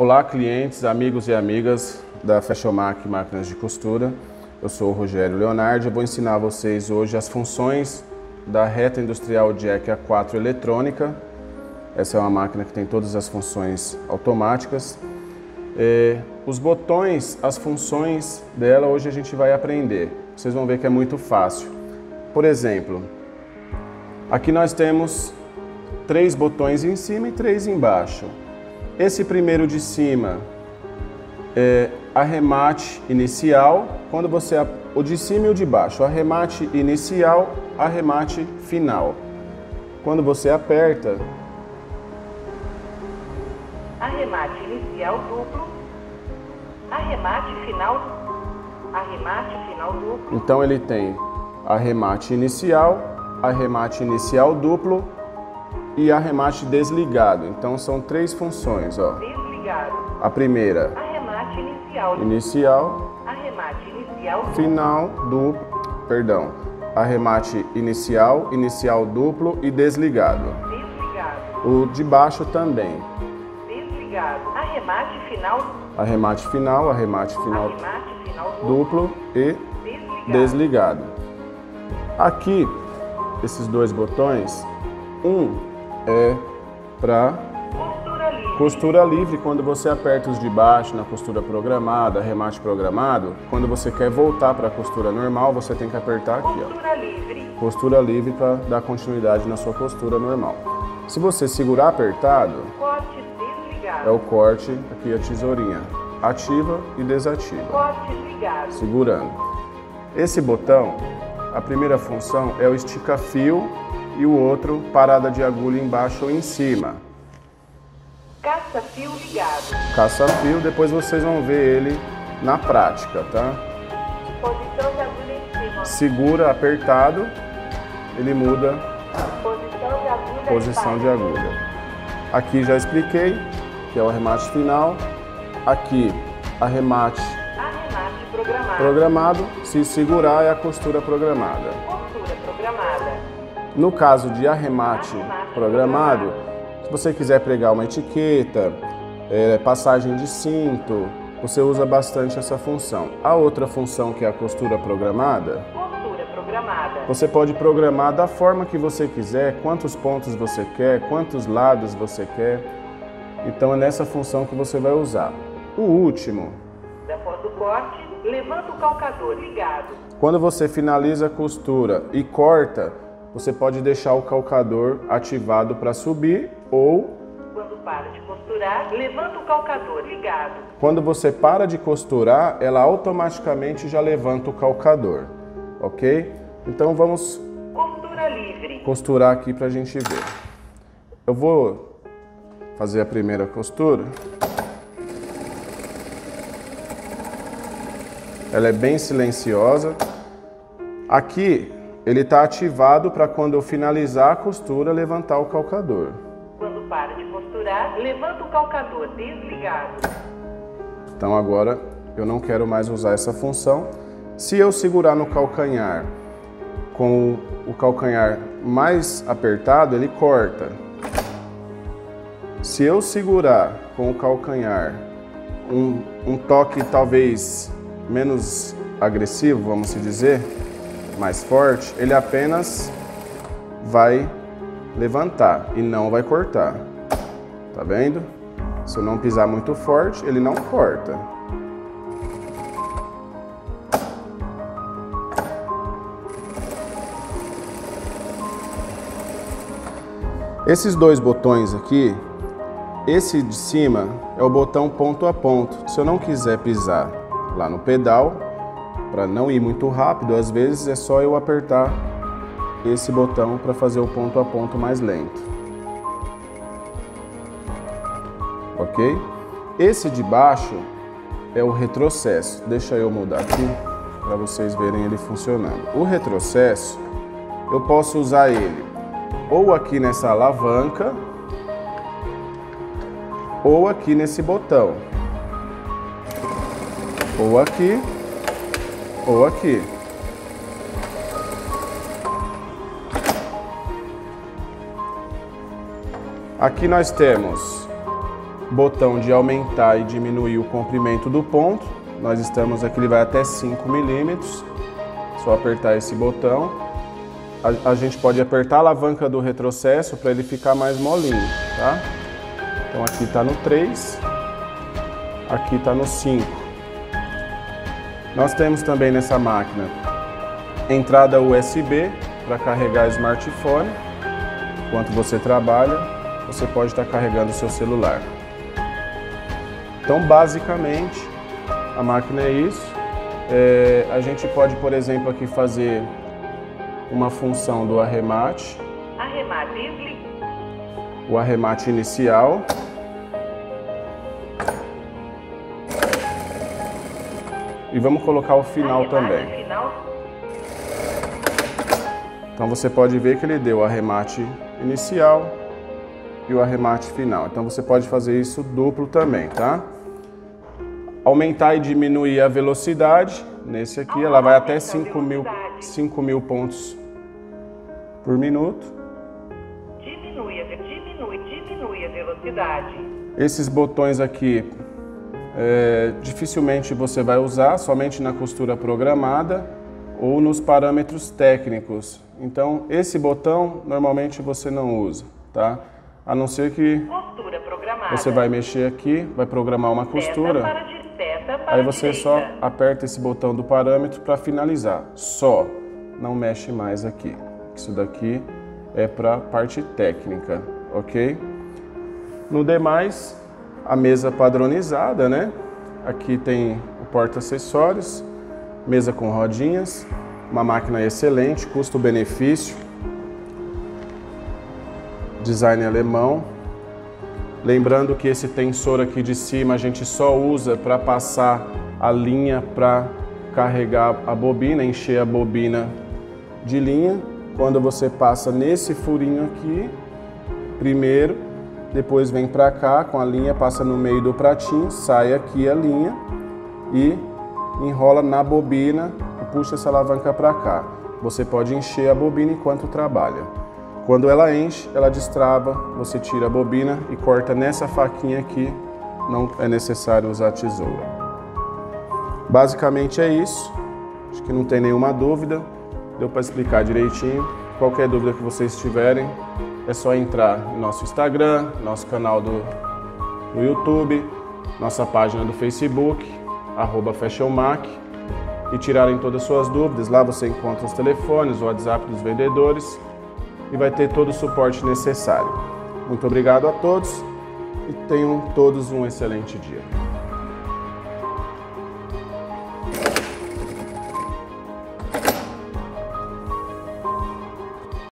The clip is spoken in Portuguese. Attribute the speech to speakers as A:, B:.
A: Olá, clientes, amigos e amigas da Fashiomac Máquinas de Costura. Eu sou o Rogério Leonardi. Eu vou ensinar a vocês hoje as funções da reta industrial Jack A4 eletrônica. Essa é uma máquina que tem todas as funções automáticas. Os botões, as funções dela, hoje a gente vai aprender. Vocês vão ver que é muito fácil. Por exemplo, aqui nós temos 3 botões em cima e 3 embaixo. Esse primeiro de cima é arremate inicial, o de cima e o de baixo, arremate inicial, arremate final. Quando você aperta,
B: arremate inicial duplo, arremate final duplo.
A: Então ele tem arremate inicial duplo e arremate desligado. Então são 3 funções, ó.
B: Desligado.
A: A primeira,
B: Arremate arremate inicial
A: final duplo, arremate inicial duplo e desligado.
B: Desligado.
A: O de baixo também.
B: Desligado. Arremate final
A: duplo e desligado. Aqui, esses 2 botões, é para costura livre, quando você aperta os de baixo na costura programada, arremate programado, quando você quer voltar para a costura normal, você tem que apertar aqui, ó. Costura livre para dar continuidade na sua costura normal. Se você segurar apertado,
B: corte desligado.
A: é o corte, aqui a tesourinha, ativa e desativa.
B: Corte ligado.
A: Segurando. Esse botão, a primeira função é o estica-fio e o outro, parada de agulha embaixo ou em cima.
B: Caça-fio ligado.
A: Caça-fio, depois vocês vão ver ele na prática, tá?
B: Posição de agulha em cima.
A: Segura apertado, ele muda
B: Posição de agulha.
A: Aqui já expliquei, que é o arremate final. Aqui, arremate programado. Se segurar, é a costura programada.
B: Costura programada.
A: No caso de arremate programado, se você quiser pregar uma etiqueta, passagem de cinto, você usa bastante essa função. A outra função, que é a costura programada, você pode programar da forma que você quiser, quantos pontos você quer, quantos lados você quer. Então é nessa função que você vai usar. O último,
B: após o corte, levanta o calcador ligado.
A: Quando você finaliza a costura e corta, você pode deixar o calcador ativado para subir ou...
B: Quando para de costurar, levanta o calcador ligado.
A: Quando você para de costurar, ela automaticamente já levanta o calcador, ok? Então vamos
B: costura livre.
A: Costurar aqui para a gente ver. Eu vou fazer a primeira costura. Ela é bem silenciosa. Aqui ele está ativado para quando eu finalizar a costura, levantar o calcador.
B: Quando para de costurar, levanta o calcador desligado.
A: Então agora eu não quero mais usar essa função. Se eu segurar no calcanhar, com o calcanhar mais apertado, ele corta. Se eu segurar com o calcanhar um toque talvez menos agressivo, vamos se dizer, mais forte, ele apenas vai levantar e não vai cortar. Tá vendo? Se eu não pisar muito forte, ele não corta. Esses 2 botões aqui, esse de cima é o botão ponto a ponto. Se eu não quiser pisar lá no pedal, para não ir muito rápido, às vezes é só eu apertar esse botão para fazer o ponto a ponto mais lento. Ok? Esse de baixo é o retrocesso. Deixa eu mudar aqui para vocês verem ele funcionando. O retrocesso, eu posso usar ele ou aqui nessa alavanca, ou aqui nesse botão, ou aqui, ou aqui. Aqui nós temos botão de aumentar e diminuir o comprimento do ponto. Nós estamos aqui, ele vai até 5 milímetros. Só apertar esse botão. A gente pode apertar a alavanca do retrocesso para ele ficar mais molinho, tá? Então aqui está no 3, aqui está no 5. Nós temos também nessa máquina entrada USB para carregar smartphone. Enquanto você trabalha, você pode estar carregando o seu celular. Então, basicamente, a máquina é isso. A gente pode, por exemplo, aqui fazer uma função do arremate. O arremate inicial. E vamos colocar o final também. Então você pode ver que ele deu o arremate inicial e o arremate final. Então você pode fazer isso duplo também, tá? Aumentar e diminuir a velocidade. Nesse aqui ela vai até 5.000 pontos por minuto.
B: Diminui a velocidade.
A: Esses botões aqui dificilmente você vai usar, somente na costura programada ou nos parâmetros técnicos. Então esse botão normalmente você não usa, tá? A não ser que você vai mexer aqui, vai programar uma costura, aí você só aperta esse botão do parâmetro para finalizar. Só, não mexe mais aqui. Isso daqui é para parte técnica, ok? No demais, a mesa padronizada, né? Aqui tem o porta-acessórios, mesa com rodinhas, uma máquina excelente, custo-benefício, design alemão. Lembrando que esse tensor aqui de cima a gente só usa para passar a linha para carregar a bobina, encher a bobina de linha. Quando você passa nesse furinho aqui, primeiro, depois vem para cá com a linha, passa no meio do pratinho, sai aqui a linha e enrola na bobina e puxa essa alavanca para cá. Você pode encher a bobina enquanto trabalha. Quando ela enche, ela destrava, você tira a bobina e corta nessa faquinha aqui, não é necessário usar tesoura. Basicamente é isso, acho que não tem nenhuma dúvida, deu para explicar direitinho. Qualquer dúvida que vocês tiverem, é só entrar no nosso Instagram, nosso canal do YouTube, nossa página do Facebook, @FashionMac, e tirarem todas as suas dúvidas. Lá você encontra os telefones, o WhatsApp dos vendedores e vai ter todo o suporte necessário. Muito obrigado a todos e tenham todos um excelente dia.